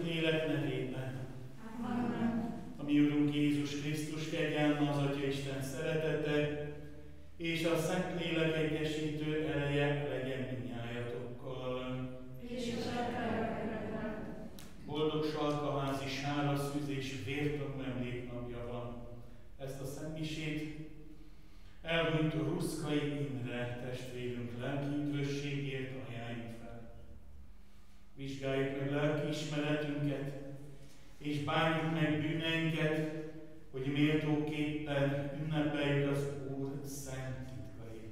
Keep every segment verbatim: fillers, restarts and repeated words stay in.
Szentlélek nevében. Amen. A mi Urunk Jézus Krisztus kegyelme, az Atya Isten szeretete, és a Szentlélek egyesítő ereje legyen mindnyájatokkal. És a sátánokra. Boldog Salkaházi Sára Szűz és Vértanú emléknapja van. Ezt a szentmisét elhunyt Ruszkai Imre testvérünk lelki üdvösségért ajánljuk fel. Vizsgáljuk meg lelkiismeretünket, és bánjuk meg bűneinket, hogy méltóképpen ünnepeljük az Úr szent titkait.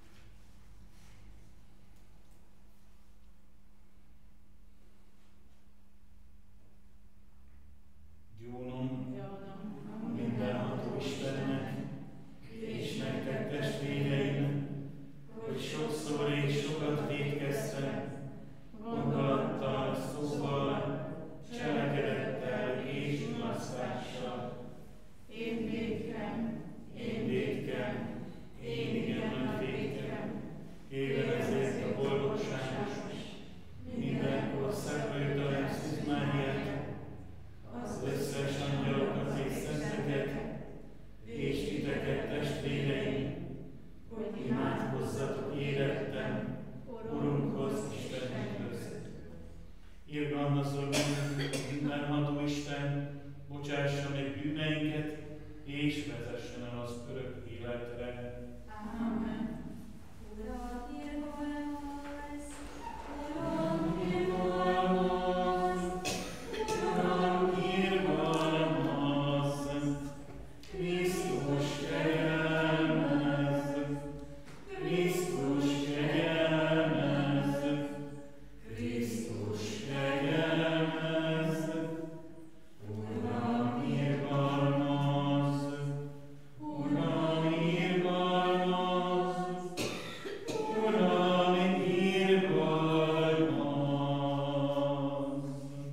Gyónom a mindenható Istennek, és nektek testvéreim, hogy sokszor és sokat vétkeztem, gondolattal, szóval, cselekedettel és mulasztással. Én vétkem, Én vétkem, én igen nagy vétkem, kérem ezért a boldogságos, mindenkor szeplőtelen Szűz Máriát, az összes angyalokat és szenteket, és titeket testvéreim, hogy imádkozzatok érettem Urunkhoz, Istenünkhöz. Irgalmazzon minket a mindenható Isten, bocsássa meg bűneinket, és vezessen el az örök életre. Amen. Uram, irgalmazz! Uram, irgalmazz! Uram, irgalmazz! Krisztus kegyelmezz! Krisztus kegyelmezz! Krisztus kegyelmezz! Uram, irgalmazz! Uram, irgalmazz! Uram, irgalmazz!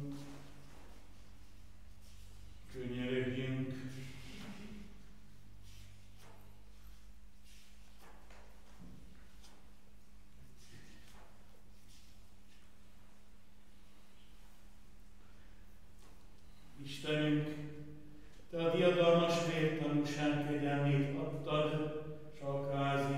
Könyörögjünk! Istenünk, Te a diadalmas vértanúság kegyelmét adtad Salkaházi,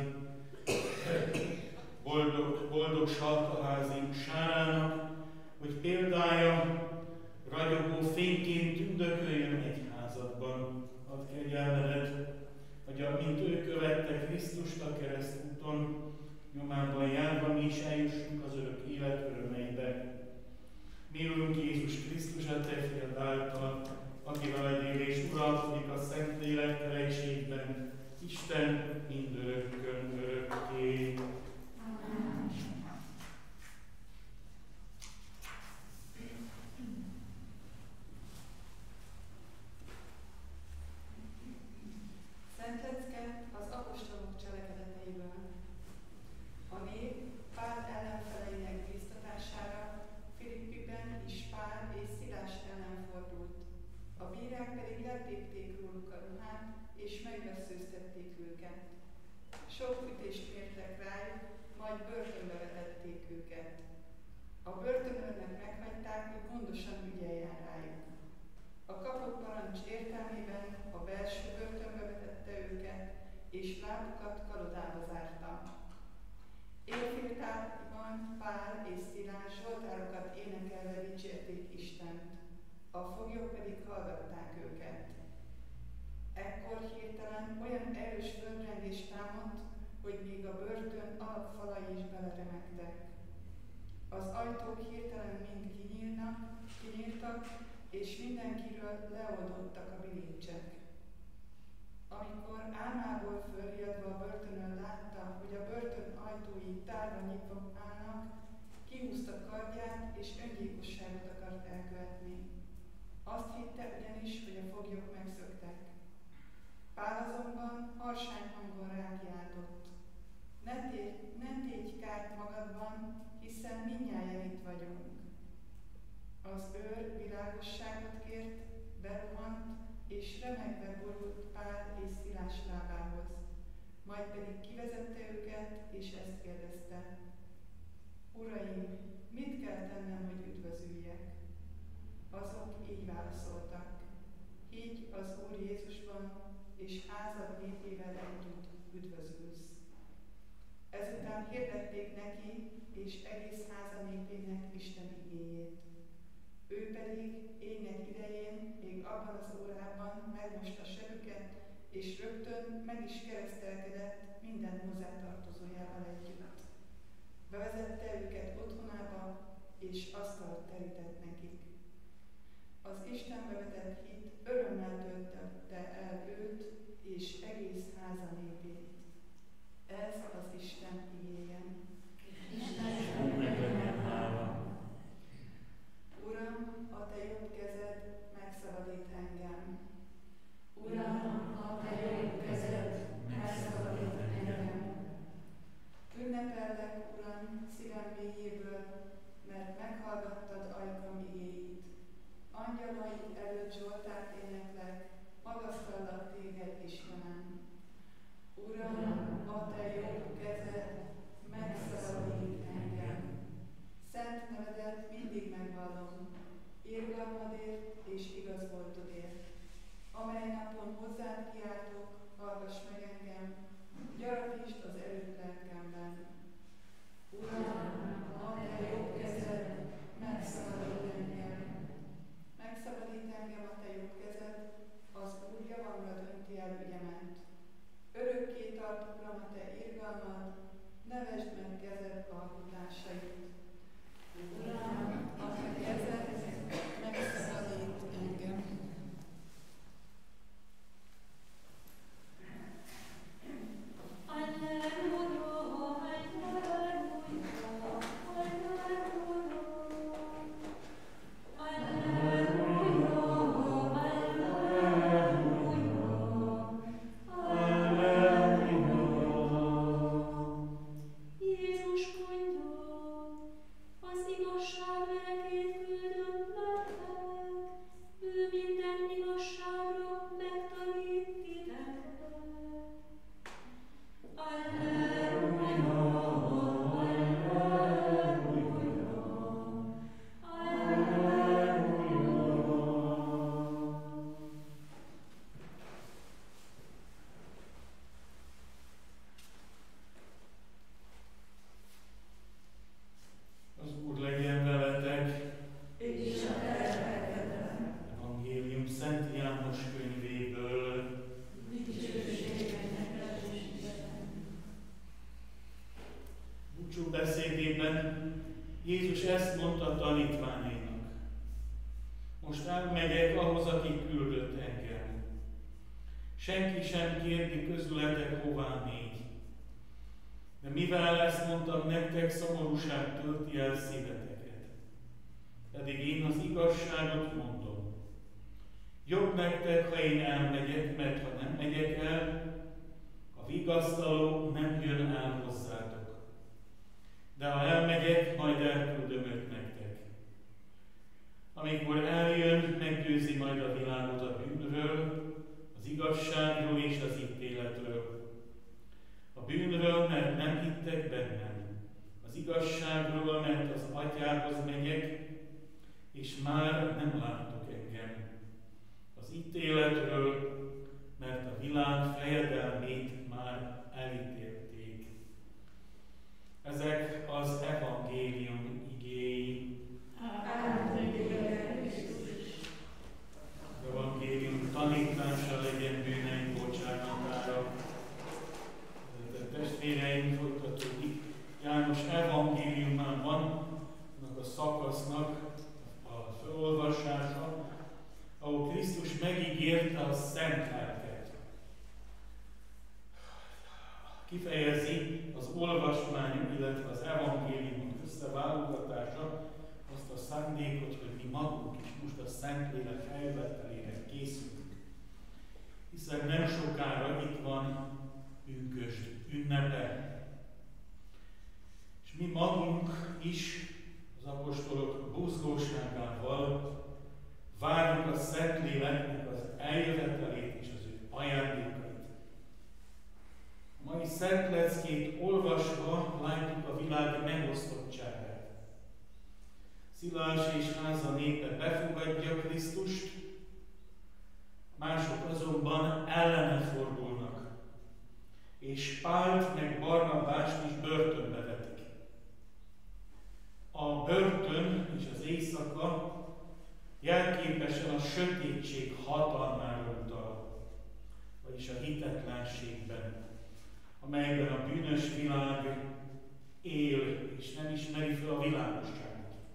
boldog, boldog Salkaházi Sárának, hogy példája ragyogó fényként tündököljön egyházadban. Add kegyelmedet, hogy mint ő követte Krisztust a keresztúton, nyomában járva mi is eljussunk az örök élet örömeibe. Mi Urunk Jézus Krisztus, a Te fiad által, aki veled él és uralkodik a Szentlélek teljességben, Isten mindörökkön örökké. Amen. Szent Lecke az apostolok cselekedeteiből. A nép Pál ellenfeleinek biztatására Filippiben is Pál és Szilás ellen fordult. A bírák pedig letépték róluk a ruhát, és megveszőztették őket. Sok ütést mértek rájuk, majd börtönbe vetették őket. A börtönőrnek meghagyták, hogy gondosan ügyeljen rájuk. A kapott parancs értelmében a belső börtönbe vetette őket, és lábukat kalodába zárta. Éjféltájban Pál és Szilás zsoltárokat énekelve dicsérték Istent, a foglyok pedig hallgatták őket. Ekkor hirtelen olyan erős földrengés támadt, hogy még a börtön alapfalai is beleremegtek. Az ajtók hirtelen mind kinyílnak, kinyíltak, és mindenkiről leoldottak a bilincsek. Amikor álmából fölriadva a börtönön látta, hogy a börtön ajtói tárva nyitva állnak, kihúzta kardját és öngyilkosságot akart elkövetni. Azt hitte ugyanis, hogy a foglyok megszöktek. Pál azonban harsány hangon rákiáltott. Ne tégy, ne tégy kárt magadban, hiszen mindnyájan itt vagyunk. Az őr világosságot kért, berohant, és remegve borult Pál és Szilás lábához. Majd pedig kivezette őket, és ezt kérdezte. Uraim, mit kell tennem, hogy üdvözüljek? válaszoltak: higgy az Úr Jézusban, és házad népével együtt üdvözülsz. Ezután hirdették neki és egész háza népének Isten igéjét. Ő pedig éjnek idején, még abban az órában megmosta sebüket, és rögtön meg is keresztelkedett minden hozzátartozójával együtt. Bevezette őket otthonába, és asztalt terített nekik. Az Istenbe vetett hit örömmel töltötte el őt és egész háza népét. Ez az Isten igéje. Uram, a te jobb kezed megszabadít engem. Uram, a te jobb kezed megszabadít engem. Ünnepellek, Uram, szívem mélyéből, mert meghallgattad ajkam igéit. Angyalaid előtt Zsoltárt éneklek, magasztallak téged, Istenem. Uram, a te jobb kezed megszabadít engem. Szent nevedet mindig megvallom, irgalmadért és igaz voltodért. Amely napon hozzád kiáltok, hallgass meg engem, gyarapítsd az erőt lelkemben. Uram, a te jobb kezed megszabadít engem. Megszabadít engem a te jobb kezed, az Úr javamra dönti el ügyemet. Örökké tart, Uram, a te irgalmad, nevesd meg kezed alkotásait. Uram, a te kezed megszabadít engem. Jézus ezt mondta a tanítványainak: most elmegyek ahhoz, aki küldött engem. Senki sem kérdi közületek, hová még. De mivel ezt mondtam nektek, szomorúság tölti el szíveteket. Pedig én az igazságot mondom. Jobb nektek, ha én elmegyek, mert ha nem megyek el, a vigasztaló nem jön el hozzátok. De ha elmegyek, majd elküldöm őt nektek. Amikor eljön, meggyőzi majd a világot a bűnről, az igazságról és az ítéletről. A bűnről, mert nem hittek bennem. Az igazságról, mert az Atyához megyek, és már nem láttok engem. Az ítéletről, mert a világ fejedelmét már elítélték. Ezek az evangélium igéi. Az evangélium tanítása legyen bűneink bocsánatára. A testvéreim, folytatódik. János evangéliumán van annak a szakasznak a felolvasása, ahol Krisztus megígérte a szent lelket. Kifejezi az olvasmány, illetve az evangélium összeválogatása azt a szándékot, hogy mi magunk is most a Szentlélek eljövetelére készülünk. Hiszen nem sokára itt van pünkösd ünnepe. És mi magunk is az apostolok buzgóságával várjuk a Szentléleknek az eljövetelét és az ő ajándékait. A mai Szent Leckét olvasva látjuk a világ megosztottságát. Szilás és háza népe befogadja Krisztust, mások azonban ellene fordulnak, és Pált meg Barnabást is börtönbe vetik. A börtön és az éjszaka jelképesen a sötétség hatalmára utal, vagyis a hitetlenségben, amelyben a bűnös világ él, és nem ismeri fel a világosságot.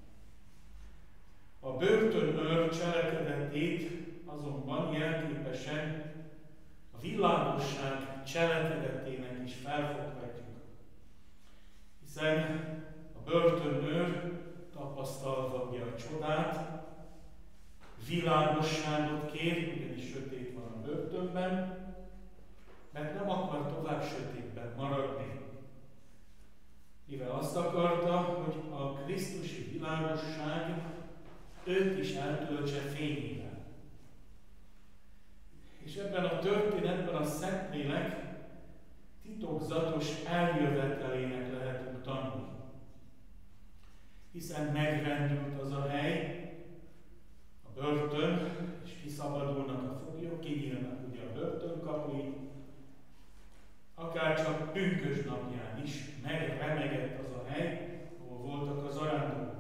A börtönőr cselekedetét azonban jelképesen a világosság cselekedetének is felfoghatjuk, hiszen a börtönőr tapasztalva a csodát, világosságot kér, ugyanis sötét van a börtönben, mert nem akar tovább sötétben maradni. Mivel azt akarta, hogy a krisztusi világosság őt is eltöltse fényével. És ebben a történetben a Szentlélek titokzatos eljövetelének lehetünk tanulni. Hiszen megrendült az a hely, a börtön, és kiszabadulnak a foglyok, kinyílnak ugye a börtönkapui, akár csak pünkösd napján is megremegett az a hely, ahol voltak az arándokok.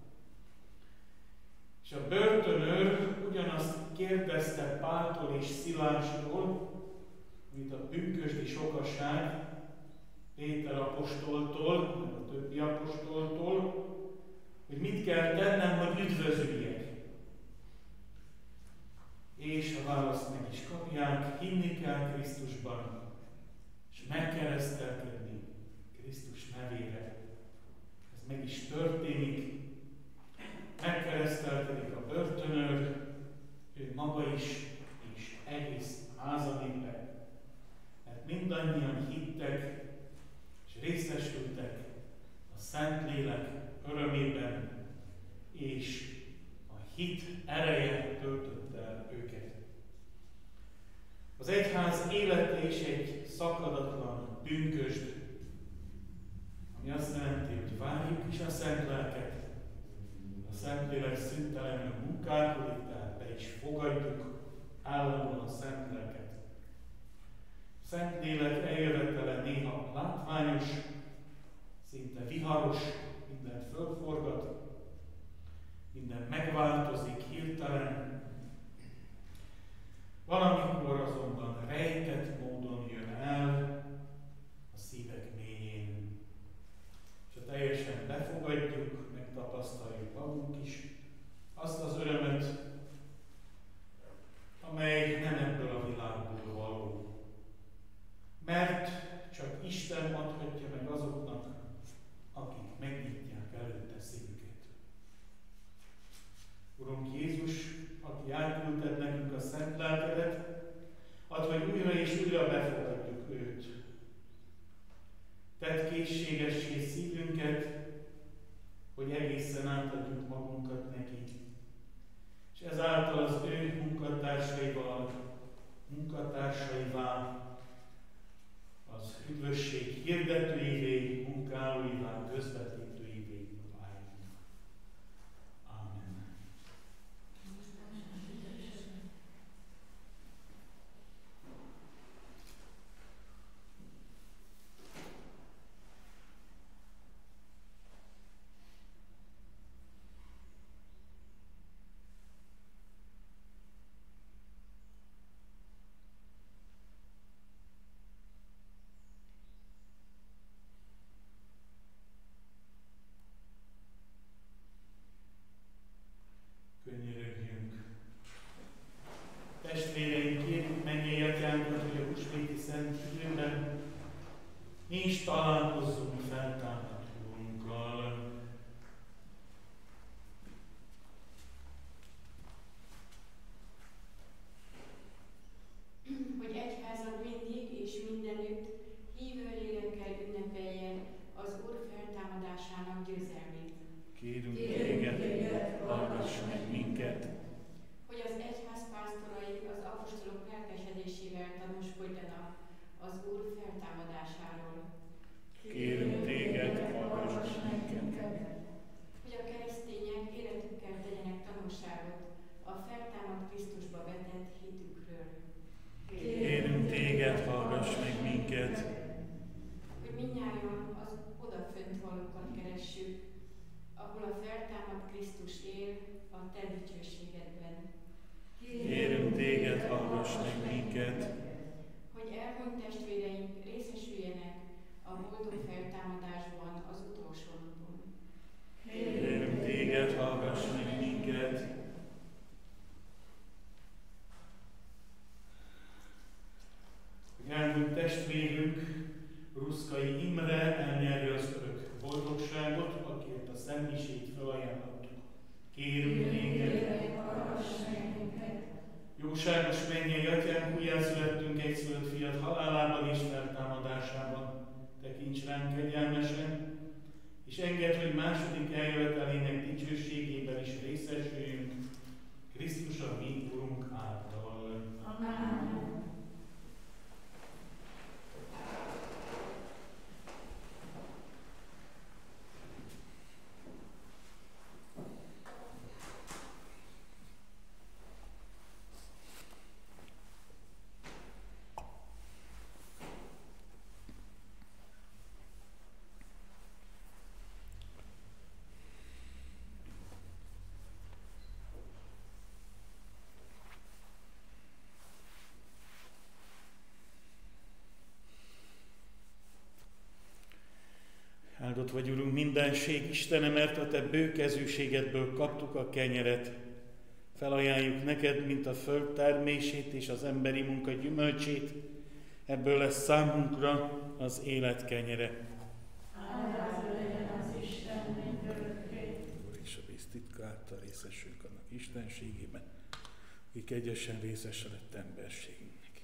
És a börtönőr ugyanazt kérdezte Páltól és Szilástól, mint a pünkösdi sokaság Péter apostoltól, meg a többi apostoltól, hogy mit kell tennem, hogy üdvözüljek. És a választ meg is kapják, hinni kell Krisztusban, és megkeresztelkedni Krisztus nevére. Ez meg is történik. Megkeresztelkedik a börtönőr, ő maga is, és egész háza népe, mert mindannyian hittek, és részesültek a Szentlélek örömében, és a hit ereje töltötte el őket. Az egyház élete is egy szakadatlan pünkösd, ami azt jelenti, hogy várjuk is a Szent Lelket. A Szentlélek szüntelenül munkálkodik, tehát be is fogadjuk állandóan a Szent Lelket. A Szentlélek eljövetele néha látványos, szinte viharos, mindent fölforgat, minden megváltozik hirtelen. Valamikor azonban rejtett módon jön el a szívek mélyén, és ha teljesen befogadjuk, megtapasztaljuk magunk is azt az örömet, amely nem ebből a világból való. Mert csak Isten adhatja meg azoknak, akik megnyitják előtte szívüket. Urunk Jézus, aki elküldted nekünk a Szent Lelkedet, add, hogy újra és újra befogadjuk őt. Tedd készségessé szívünket, hogy egészen átadjuk magunkat neki, és ezáltal az ő munkatársaival, munkatársaivá, az üdvösség hirdetőivé, munkálóivá, közvetítőivé váljunk. Amen. Könyörögjünk. Testvéreink, kérjük mennyei atyánkat, hogy a húsvéti szent időben mi is találkozzunk feltámadt Úrunkkal. Hogy egyházad mindig és mindenütt hívő lélekkel ünnepeljen az Úr feltámadásának győzelmét. Kérünk téged, hallgass meg minket. Hogy az egyház pásztorai az apostolok lelkesedésével tanúskodjanak az Úr feltámadásáról. Kérünk téged, hallgass meg minket. Hogy a keresztények hallgass meg minket. Hogy elhunyt testvéreink részesüljenek a boldog feltámadásban az utolsó napon. Kérünk téged, hallgass meg minket. Hogy elhunyt testvérünk, Ruszkai Imre elnyerje az örök boldogságot, akiért a szentmisét felajánlottuk. Kérünk téged, hallgass meg minket. jóságos mennyei atyánk, újjászülettünk egyszülött fiat halálában és feltámadásában. Tekints ránk kegyelmesen, és engedd, hogy második eljövetelének dicsőségében is részesüljünk, Krisztus a mi Urunk által. Amen. Áldott vagy, Urunk, mindenség Istene, mert a Te bőkezűségedből kaptuk a kenyeret. Felajánljuk neked, mint a föld termését és az emberi munka gyümölcsét, ebből lesz számunkra az élet kenyere. Áldott legyen az Isten mindörökké. Úr és a víz titka által részesülünk annak istenségében, aki kegyesen részese lett emberségünknek.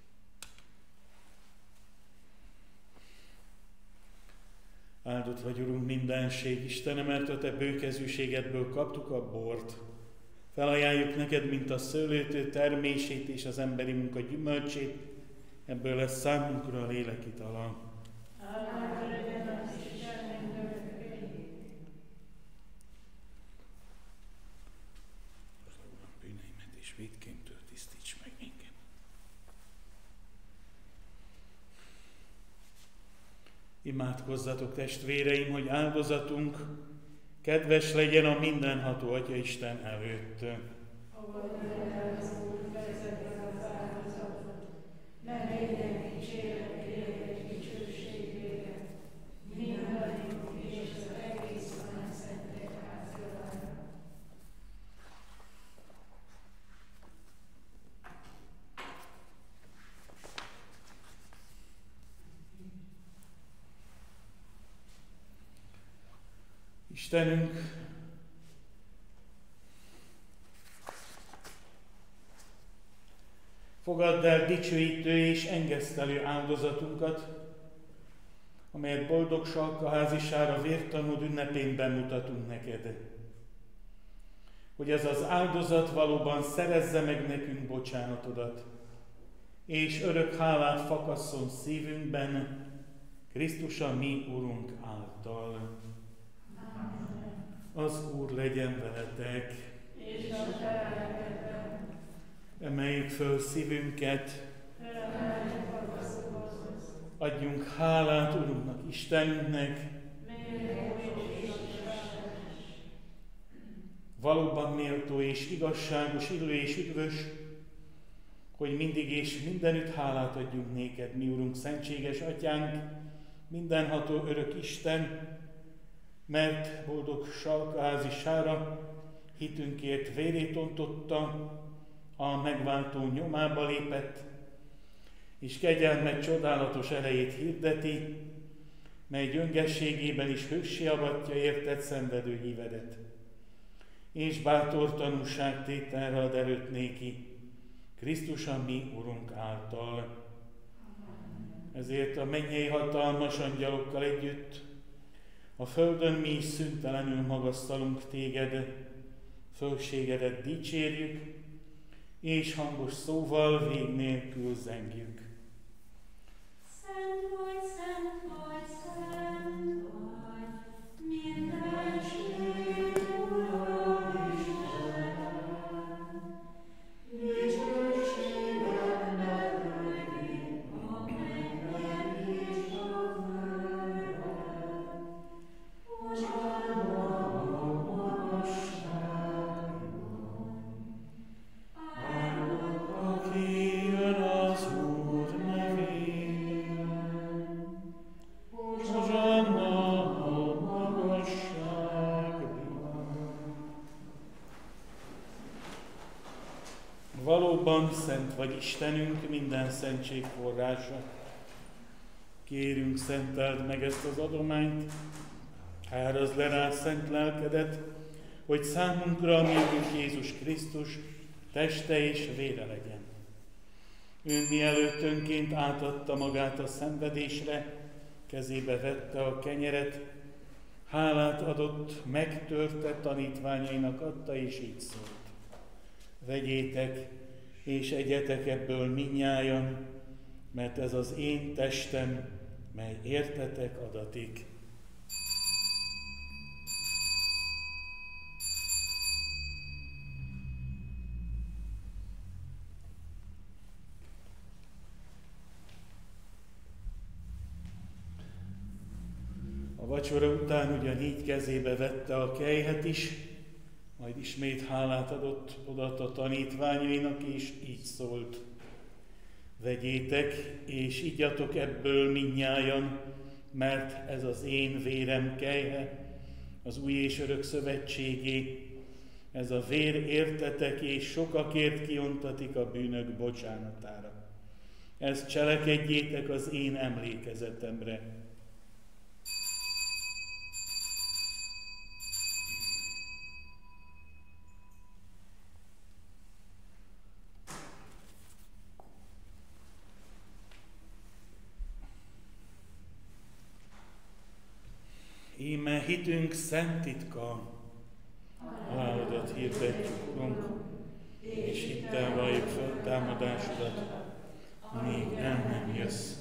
Áldott vagy, Urunk, mindenség Istene, mert a Te bőkezűségedből kaptuk a bort. Felajánljuk neked, mint a szőlőtő termését és az emberi munka gyümölcsét, ebből lesz számunkra a lélek itala. Áldott legyen az Isten mindörökké. Uram, bűneimet és vétkémtől tisztíts meg minket. Imádkozzatok, testvéreim, hogy áldozatunk kedves legyen a mindenható Atya Isten előtt. Fogadj el az Úr kezedbe az áldozatot, ne legyen kísérlet élek dicsőségére, mindannyiunk és az egész Szentek házatára. Istenünk, fogadd el dicsőítő és engesztelő áldozatunkat, amelyet boldog salkaházisára vértanúd ünnepén bemutatunk neked. Hogy ez az áldozat valóban szerezze meg nekünk bocsánatodat, és örök hálát fakasszon szívünkben, Krisztus a mi Urunk által. Az Úr legyen veletek. És a te lelkedben, Emeljük föl szívünket, felemeljük a gazdagodhoz, adjunk hálát Urunknak, Istenünknek. méltó és igazságos. Valóban méltó és igazságos, illő és üdvös, hogy mindig és mindenütt hálát adjunk néked, mi Urunk, szentséges Atyánk, mindenható örök Isten, mert boldog salkaházisára hitünkért vérét ontotta, a megváltó nyomába lépett, és kegyelmet csodálatos erejét hirdeti, mely gyöngességében is hőssé avatja érted szenvedő hívedet, és bátor tanúságtételre ad erőt néki, Krisztus a mi Urunk által. Ezért a mennyei hatalmas angyalokkal együtt a földön mi is szüntelenül magasztalunk téged, fölségedet dicsérjük, és hangos szóval vég nélkül zengjük. Szent vagy, szent vagy, szent vagy, mindenség Ura Isten. Dicsőséged megöli a mennyek és a földön. Hozsanna a magasságban. Aki jön Valóban szent vagy Istenünk, minden szentség forrása. Kérünk, szenteld meg ezt az adományt, árazd le rá szent lelkedet, hogy számunkra a mi Urunk Jézus Krisztus teste és vére legyen. Ő mielőtt önként átadta magát a szenvedésre, kezébe vette a kenyeret, hálát adott, megtörte, tanítványainak adta, és így szólt. Vegyétek, és egyetek ebből mindnyájan, mert ez az én testem, mely értetek adatik. A vacsora után ugyanígy kezébe vette a kelyhet is, majd ismét hálát adott, odaadta a tanítványainak, és így szólt. Vegyétek, és igyatok ebből mindnyájan, mert ez az én vérem kelyhe, az új és örök szövetségé. Ez a vér értetek, és sokakért kiontatik a bűnök bocsánatára. Ezt cselekedjétek az én emlékezetemre. Íme hitünk szent titka, halálodat hirdetjük, Urunk, és hittel valljuk fel támadásodat, míg el nem jössz.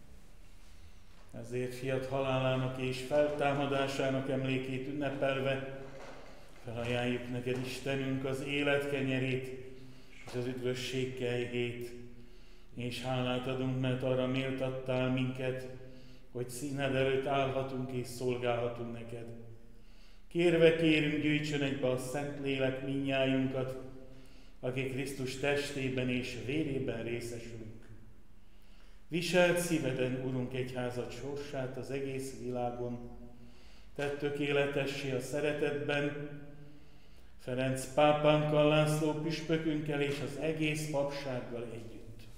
Ezért fiat halálának és feltámadásának emlékét ünnepelve felajánljuk neked, Istenünk, az élet kenyerét és az üdvösség kelyhét, és hálát adunk, mert arra méltattál minket, hogy színed előtt állhatunk és szolgálhatunk neked. Kérve kérünk, gyűjtsön egybe a Szentlélek mindnyájunkat, aki Krisztus testében és vérében részesülünk. Viselt szíveden, Urunk, egyházad sorsát az egész világon, tedd tökéletessé a szeretetben, Ferenc pápánkkal, László püspökünkkel és az egész papsággal együtt.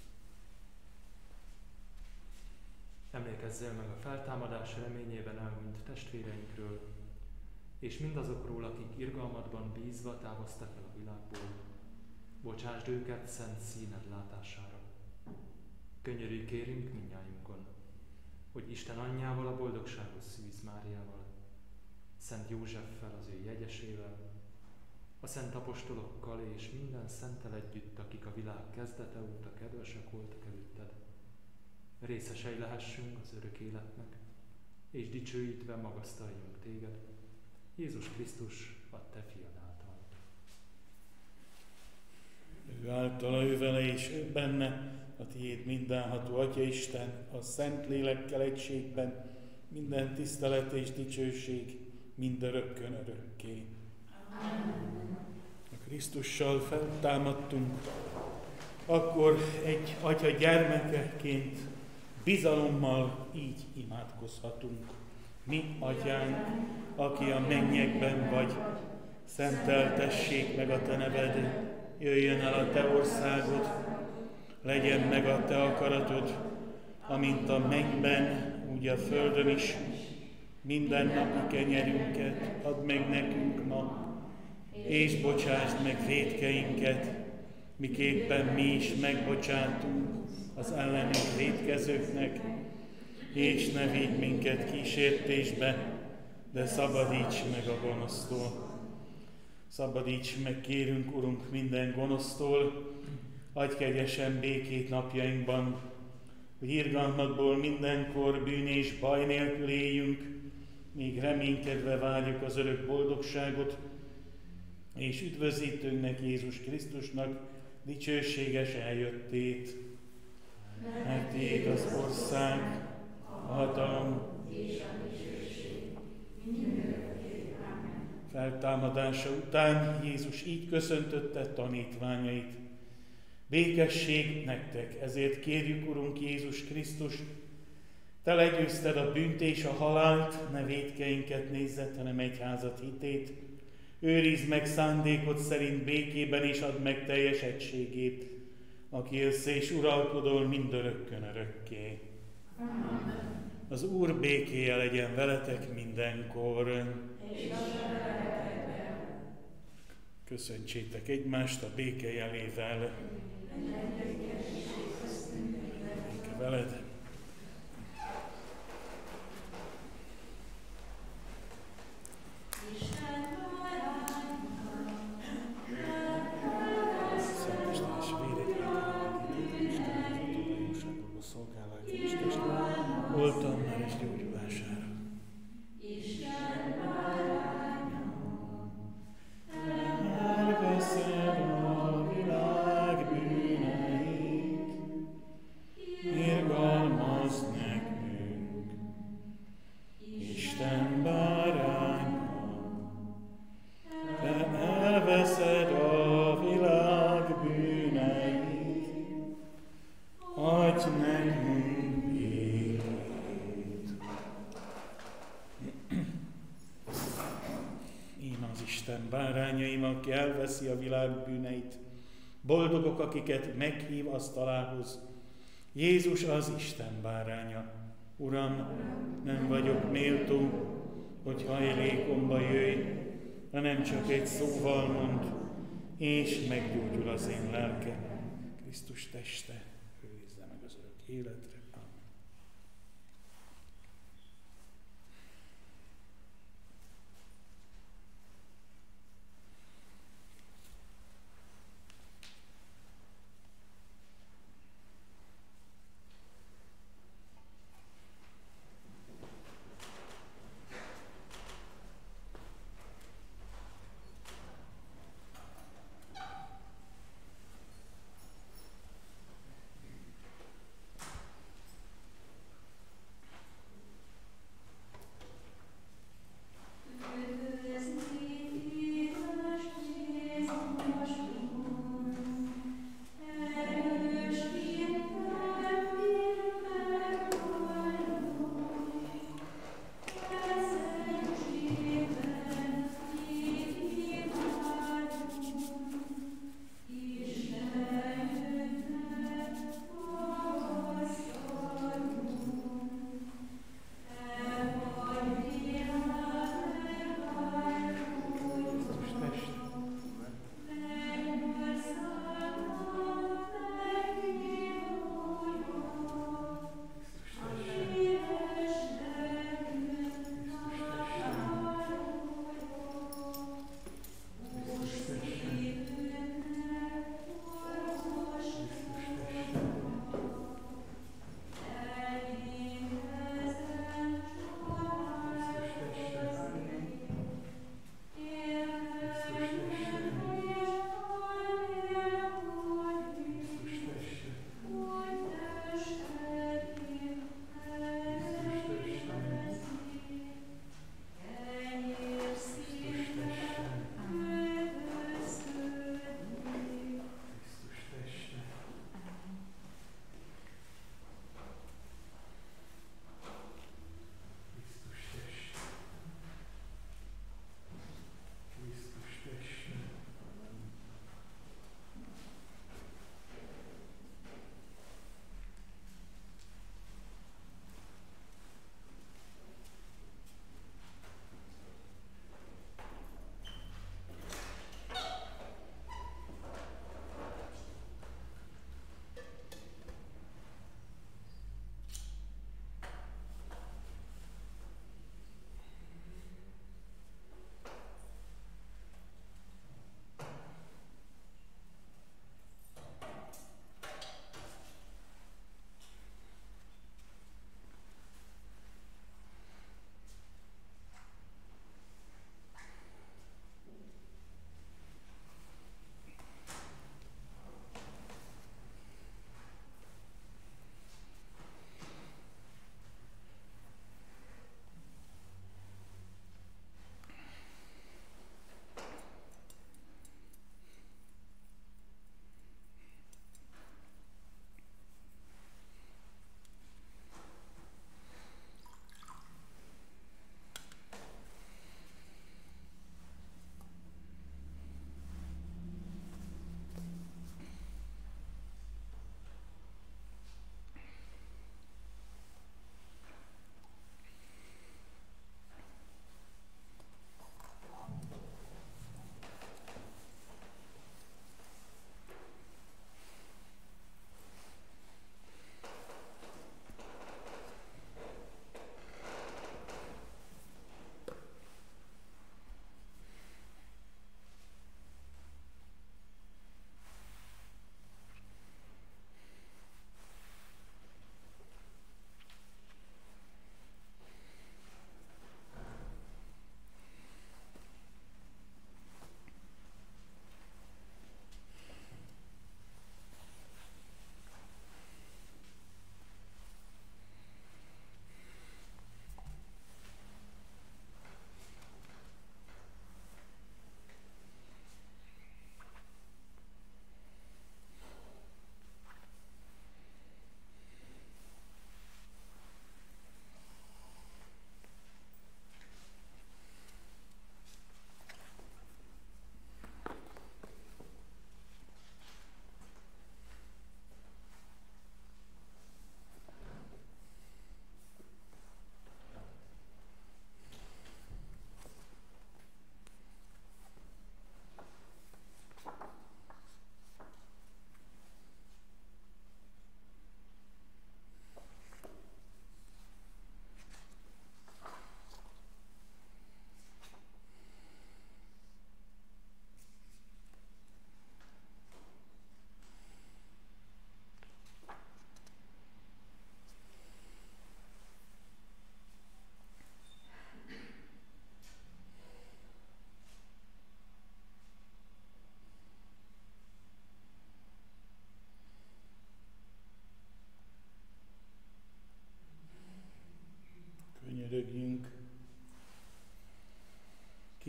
Emlékezzél meg a feltámadás reményében elhunyt testvéreinkről, és mindazokról, akik irgalmadban bízva távoztak el a világból. Bocsásd őket szent színed látására. Könyörülj kérünk mindnyájunkon, hogy Isten anyjával, a boldogságos Szűz Máriával, Szent Józseffel, az ő jegyesével, a szent apostolokkal és minden szenttel együtt, akik a világ kezdete óta kedvesek voltak előtted, részesei lehessünk az örök életnek, és dicsőítve magasztaljunk téged, Jézus Krisztus, a te fiad által. Ő általa, ő vele és ő benne, a tiéd mindenható Atya Isten, a Szent Lélekkel egységben, minden tisztelet és dicsőség, mindörökkön örökké. Amen. A Krisztussal feltámadtunk, akkor egy Atya gyermekeként bizalommal így imádkozhatunk. Mi, Atyánk, aki a mennyekben vagy, szenteltessék meg a te neved, jöjjön el a te országod, legyen meg a te akaratod, amint a mennyben, úgy a földön is. Minden napi kenyerünket add meg nekünk ma, és bocsásd meg vétkeinket, miképpen mi is megbocsátunk az ellenünk vétkezőknek, és ne vigy minket kísértésbe, de szabadíts meg a gonosztól. Szabadíts meg, kérünk, Urunk, minden gonosztól, adj kegyesen békét napjainkban, hogy irgalmadból mindenkor bűn és baj nélkül éljünk, míg reménykedve várjuk az örök boldogságot, és üdvözítőnknek, Jézus Krisztusnak dicsőséges eljöttét. Mert tiéd az ország, a hatalom és a dicsőség mindörökké. Amen. Feltámadása után Jézus így köszöntötte tanítványait. Békesség nektek, ezért kérjük, Urunk Jézus Krisztus, te legyőzted a bűnt és a halált, ne vétkeinket nézzed, hanem egyházat hitét, Őrizd meg szándékod szerint békében, és add meg teljes egységét, aki élsz és uralkodol mindörökkön örökké. Az Úr békéje legyen veletek mindenkor. Köszöntsétek egymást a béke jelével. Béke veled. Voltam már és gyógyulására. Isten báránya, elveszed a világ bűneit, irgalmazd nekünk. Isten báránya, te elveszed a világ bűneit, adj nekünk. Isten bárányaim, aki elveszi a világ bűneit. Boldogok, akiket meghív asztalához. Jézus az Isten báránya. Uram, nem vagyok méltó, hogy hajlékomba jöjj, hanem csak egy szóval mond, és meggyógyul az én lelkem. Krisztus teste őrizze meg az örök életre.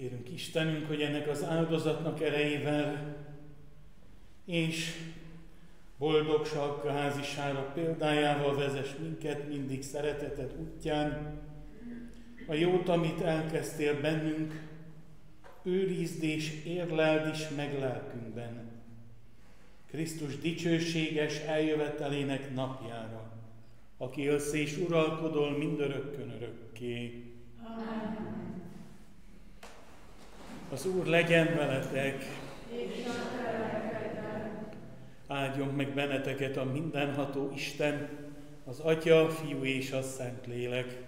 Kérünk Istenünk, hogy ennek az áldozatnak erejével és boldogság házisára példájával vezess minket mindig szereteted útján. A jót, amit elkezdtél bennünk, őrizd és érleld is meg lelkünkben. Krisztus dicsőséges eljövetelének napjára, aki élsz és uralkodol mindörökkön örökké. Amen. Az Úr legyen veletek, És a te lelkeddel. áldjon meg benneteket a mindenható Isten, az Atya, a Fiú és a Szentlélek.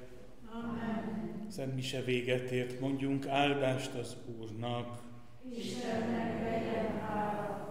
Amen. Szent mise véget ért, mondjunk áldást az Úrnak. Istennek legyen hála.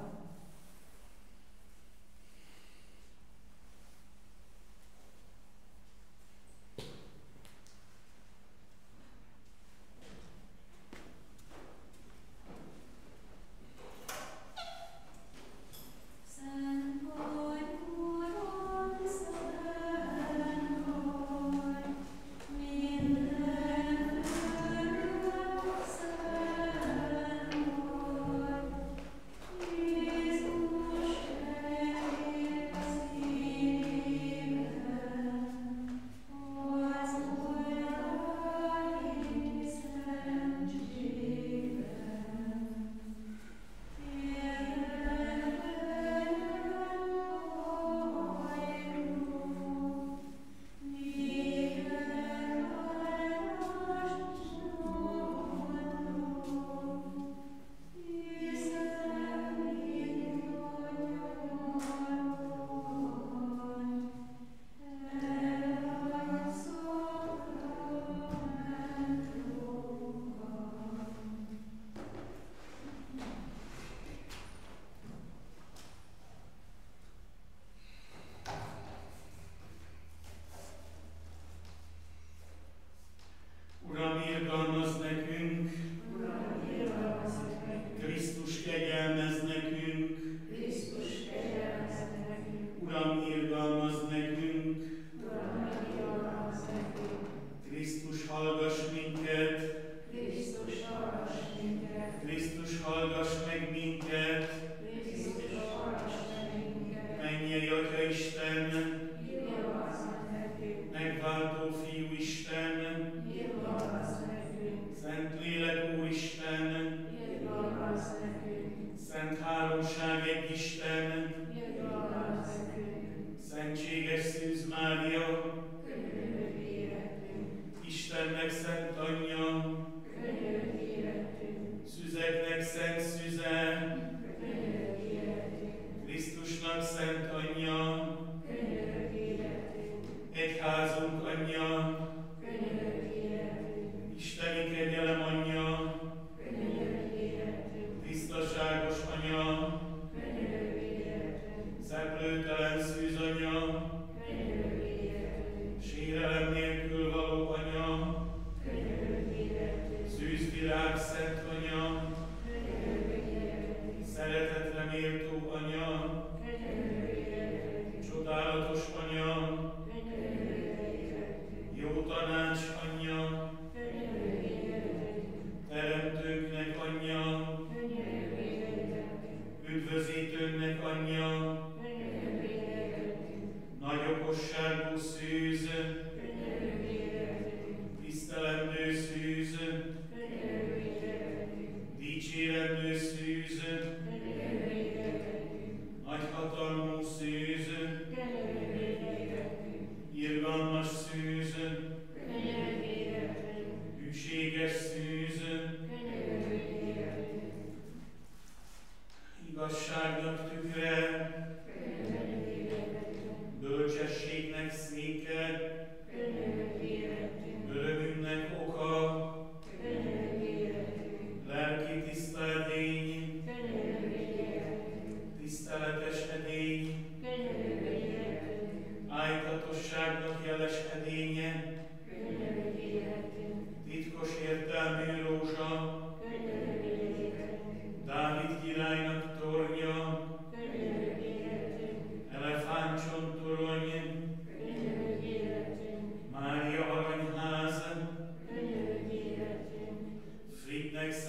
Friednek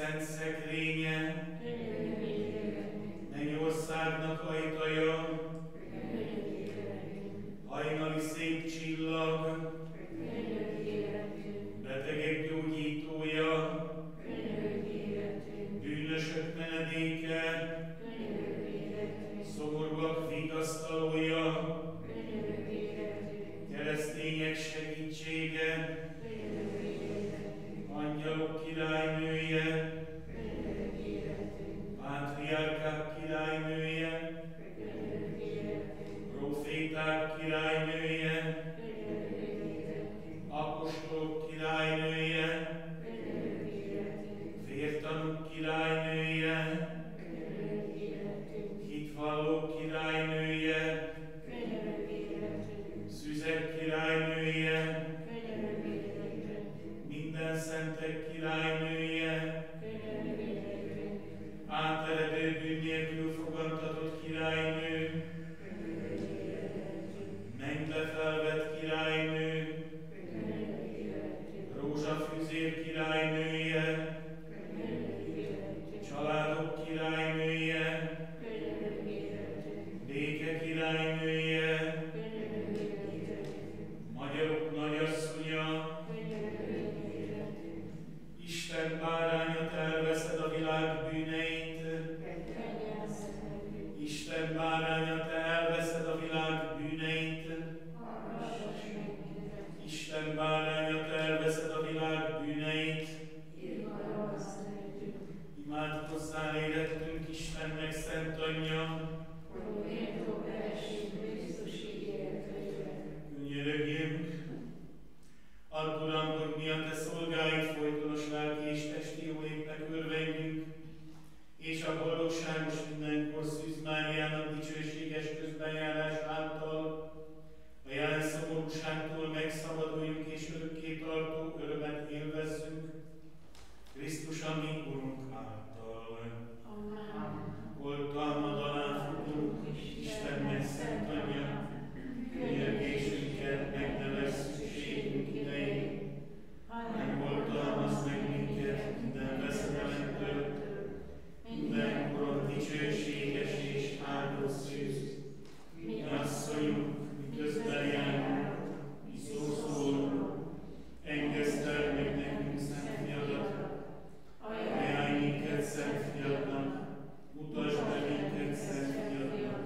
vigasztalója, keresztények segítsége, angyalok királynője, pátriárkák királynője, proféták királynője, apostolok királynője, vértanúk királynője, hitvallók királynője, szüzek királynője, minden szentek királynője, áteredő bűn nélkül fogantatott királynő, mennybe felvett királynő, rózsafűzér királynője, családok királynője, béke királynője, magyarok nagyasszonya, Isten báránya, te elveszed a világ bűneit, Isten báránya, te elveszed a világ bűneit, Isten báránya, te elveszed a világ bűneit, imádkozzál érettünk Istennek, Szent Anyja, könyörögjünk. Add, Uram, hogy mi a te szolgáid folytonos lelki és testi jólétnek örvendjünk, és a boldogságos mindenkor Szűz Máriának dicsőséges közbenjárás által a jelen szomorúságtól megszabaduljunk és örökké tartó örömet élvezzünk Krisztus, a mi Urunk által. Oltalmad alá futunk, Istennek Szent Anyja, könyörgésünket megnevezz szükségünk idején, nem oltalmazz meg minket minden veszedelemtől, mindenkoron dicsőséges és áldott Szűz, mi asszonyunk, mi közben járunk, mi szószólunk, engesztel meg nekünk Szent Fiadat, ajánlj minket Szent Fiadnak, mutasd be minket Szent Fiadnak.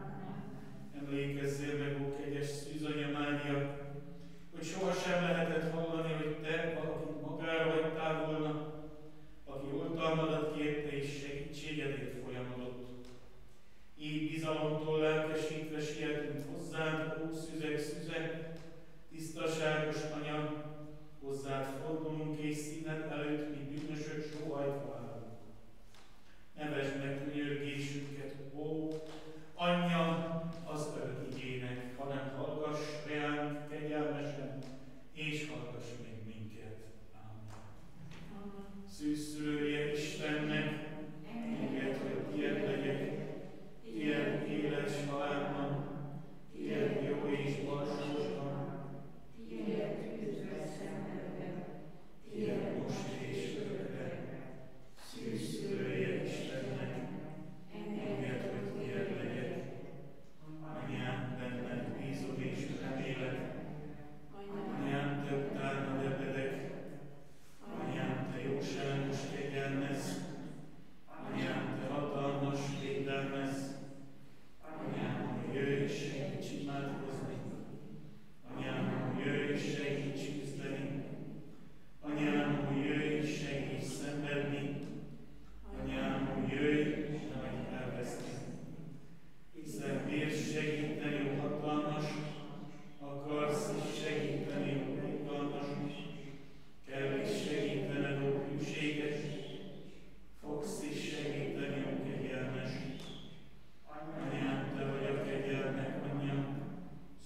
Emlékezzél meg, ó kegyes Szűz Anya Mária, hogy sohasem lehetett hallani, hogy te valakit magára hagytál volna, aki oltalmadat kérte és segítségedért folyamodott. Így bizalomtól lelkesítve sietünk hozzád, ó szüzek, szüzek, tisztaságos Anya, hozzád fordulunk és színed előtt mi bűnösök sóhajtva állunk. Nevesd meg könyörgésünket, ó Anyja az örök igének, hanem hallgass reánk kegyelmesen, és hallgass meg minket. Amen. Szűzszülője Istennek, engedd, hogy ilyen legyek, ilyen éles halálban, ilyen jó és balsósban, ilyen tűzbe szenvedve, ilyen most és örökre. Szűzszülője Istennek, engedd, hogy ilyen legyek. Anyám, benned bízom és remélek, Anyám, te utána ebedek, Anyám, te jóságos kegyelmez, Anyám, te hatalmas védelmez, Anyám, jöjj és segíts imádkozni, Anyám, jöjj és segíts küzdeni, Anyám, jöjj és segíts szenvedni, Anyám, jöjj és nagy elveszni. Hiszen bírsz segíteni, ó hatalmas, akarsz is segíteni, ó irgalmas, kell is segítened, ó hűséges, fogsz is segíteni, ó kegyelmes. Anyám, te vagy a kegyelmek Anyja,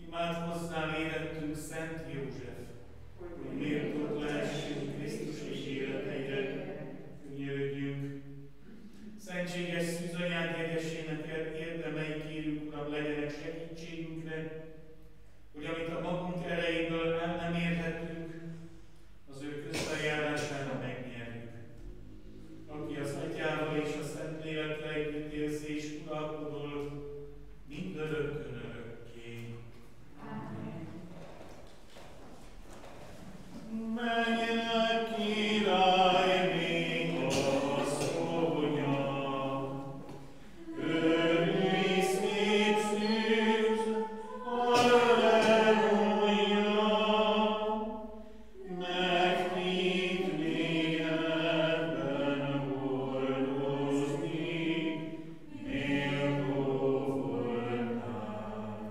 Imád hozzá érettünk Szent József, hogy méltók lehessünk Krisztus ígéreteire, könyörögjünk. Szentséges szűzanyád jegyesének érdemei, kérünk, Uram, legyenek segítségünkre, hogy amit a magunk erejéből el nem érhetünk, az ő közbenjárására megnyerjük. Aki az Atyával és a Szentlélekkel együtt élsz és uralkodol, mindörökkön örökké. Amen. Menjenek, király, még asszonya, örülj szép szűz, halleluja, megnyitni ebben boldozni, méltó voltál.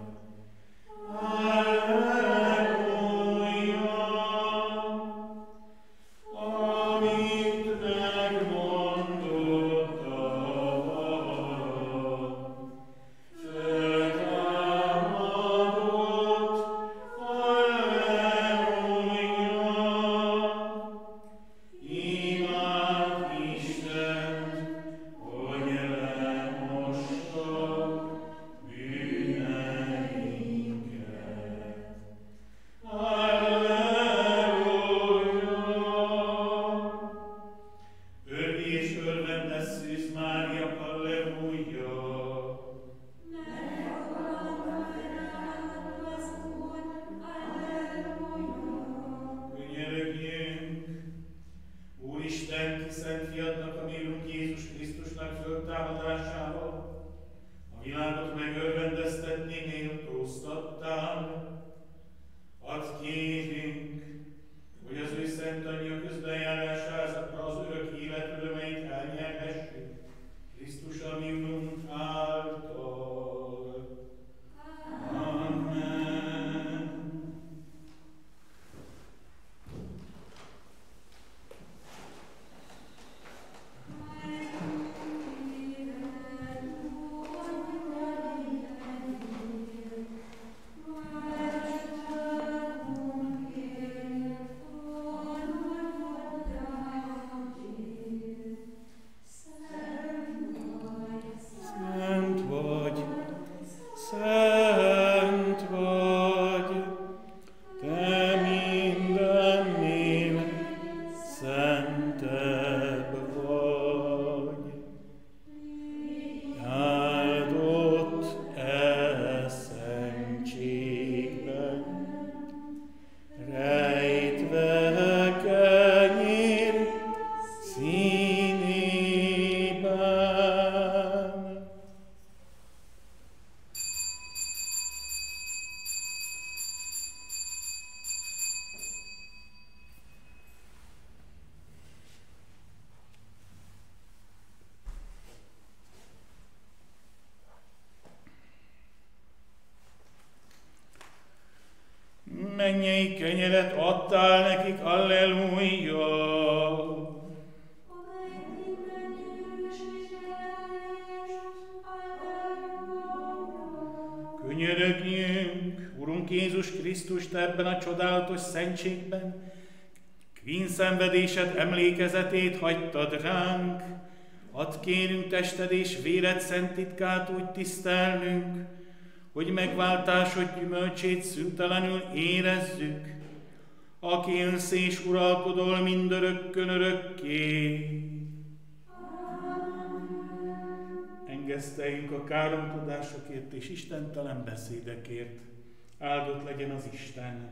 Mennyei kenyeret adtál nekik, alleluja! Könyörögjünk, Urunk Jézus Krisztust, ebben a csodálatos szentségben, krínszenvedésed emlékezetét hagytad ránk, add kérünk tested és véred szent titkát úgy tisztelnünk, hogy megváltásod gyümölcsét szüntelenül érezzük, aki élsz és uralkodol mindörökkön örökké. Engeszteljünk a káromkodásokért és istentelen beszédekért. Áldott legyen az Isten.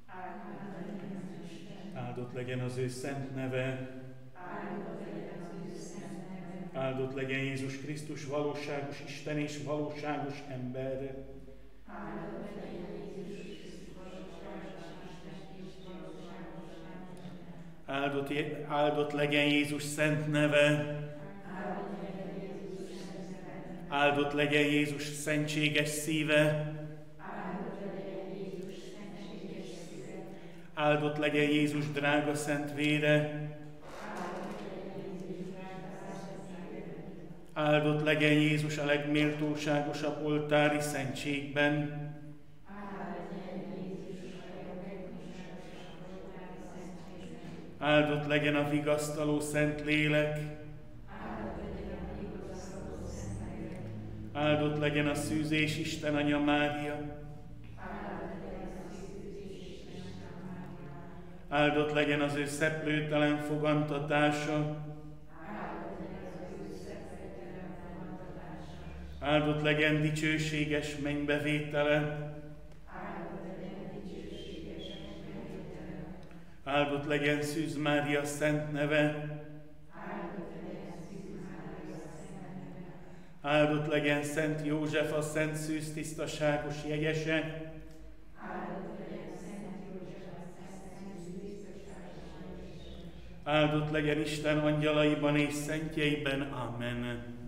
Áldott legyen az ő szent neve. Áldott legyen Jézus Krisztus, valóságos Isten és valóságos ember. Áldott, áldott legyen Jézus szent neve. Áldott legyen Jézus szentséges szíve. Áldott legyen Jézus drága szent vére. Áldott legyen Jézus a legméltóságosabb oltári szentségben. Áldott legyen a vigasztaló Szent Lélek. Áldott legyen a szűzés Isten Anya Mária. Áldott legyen az ő szeplőtelen fogantatása. Áldott legyen dicsőséges mennybevétele. Áldott legyen Szűz Mária szent neve. Áldott legyen Szent József, a Szent Szűz tisztaságos jegyese. Áldott legyen Isten angyalaiban és szentjeiben. Amen.